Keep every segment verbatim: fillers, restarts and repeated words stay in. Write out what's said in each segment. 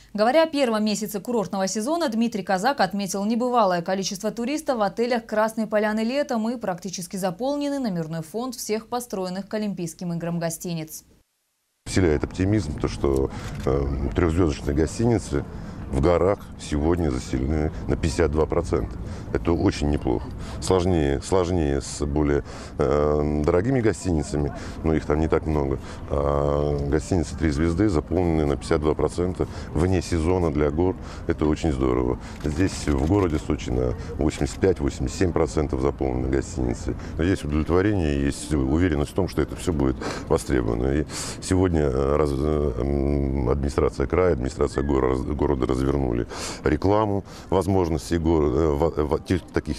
Говоря о первом месяце курортного сезона, Дмитрий Казак отметил небывалое количество туристов в отелях «Красной Поляны» летом и практически заполненный номерной фонд всех построенных к Олимпийским играм гостиниц. Вселяет оптимизм то, что э, трехзвездочные гостиницы в горах сегодня заселены на пятьдесят два процента. Это очень неплохо. Сложнее, сложнее с более э, дорогими гостиницами, но их там не так много. А гостиницы «Три звезды» заполнены на пятьдесят два процента вне сезона для гор. Это очень здорово. Здесь в городе Сочи на восемьдесят пять — восемьдесят семь процентов заполнены гостиницы. Есть удовлетворение, есть уверенность в том, что это все будет востребовано. И сегодня раз, администрация края, администрация города, города развернули рекламу возможностей города, таких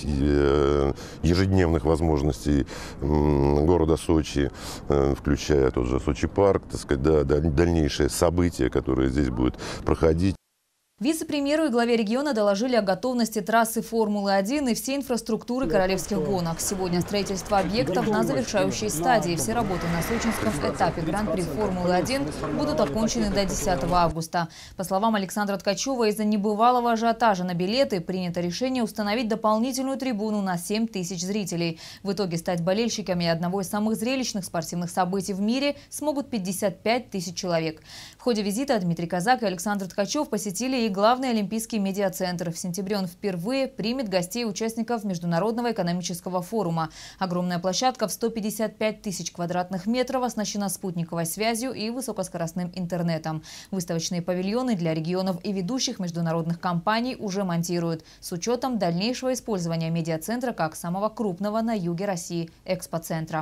ежедневных возможностей города Сочи, включая тот же Сочи парк, так сказать, да, дальнейшие события, которые здесь будут проходить. Вице-премьеру и главе региона доложили о готовности трассы Формулы один и всей инфраструктуры королевских гонок. Сегодня строительство объектов на завершающей стадии. Все работы на сочинском этапе Гран-при Формулы один будут окончены до десятого августа. По словам Александра Ткачева, из-за небывалого ажиотажа на билеты принято решение установить дополнительную трибуну на семь тысяч зрителей. В итоге стать болельщиками одного из самых зрелищных спортивных событий в мире смогут пятьдесят пять тысяч человек. В ходе визита Дмитрий Казак и Александр Ткачев посетили и главный Олимпийский медиацентр. В сентябре он впервые примет гостей участников Международного экономического форума. Огромная площадка в сто пятьдесят пять тысяч квадратных метров оснащена спутниковой связью и высокоскоростным интернетом. Выставочные павильоны для регионов и ведущих международных компаний уже монтируют с учетом дальнейшего использования медиацентра как самого крупного на юге России экспоцентра.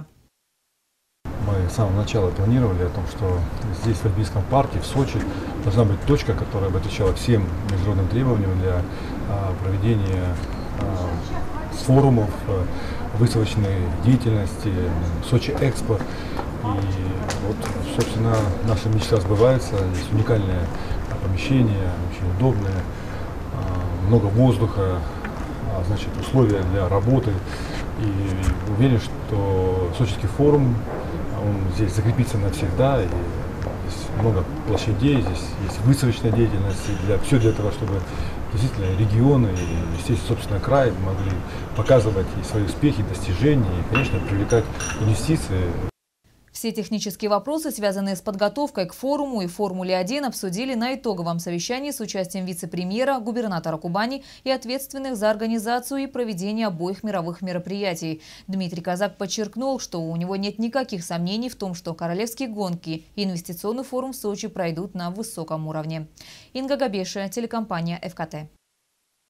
Мы с самого начала планировали о том, что здесь, в Олимпийском парке, в Сочи, должна быть точка, которая бы отвечала всем международным требованиям для а, проведения а, форумов, а, выставочной деятельности, Сочи Экспо. И вот, собственно, наша мечта сбывается. Здесь уникальное помещение, очень удобное, а, много воздуха, а, значит, условия для работы. И уверен, что Сочинский форум, он здесь закрепится навсегда, и здесь много площадей, здесь есть выставочная деятельность, и для, все для того, чтобы действительно регионы и, естественно, собственно, край могли показывать и свои успехи, достижения, и, конечно, привлекать инвестиции. Все технические вопросы, связанные с подготовкой к форуму и Формуле один, обсудили на итоговом совещании с участием вице-премьера, губернатора Кубани и ответственных за организацию и проведение обоих мировых мероприятий. Дмитрий Казак подчеркнул, что у него нет никаких сомнений в том, что королевские гонки и инвестиционный форум в Сочи пройдут на высоком уровне. Инга Габеша, телекомпания эф ка тэ.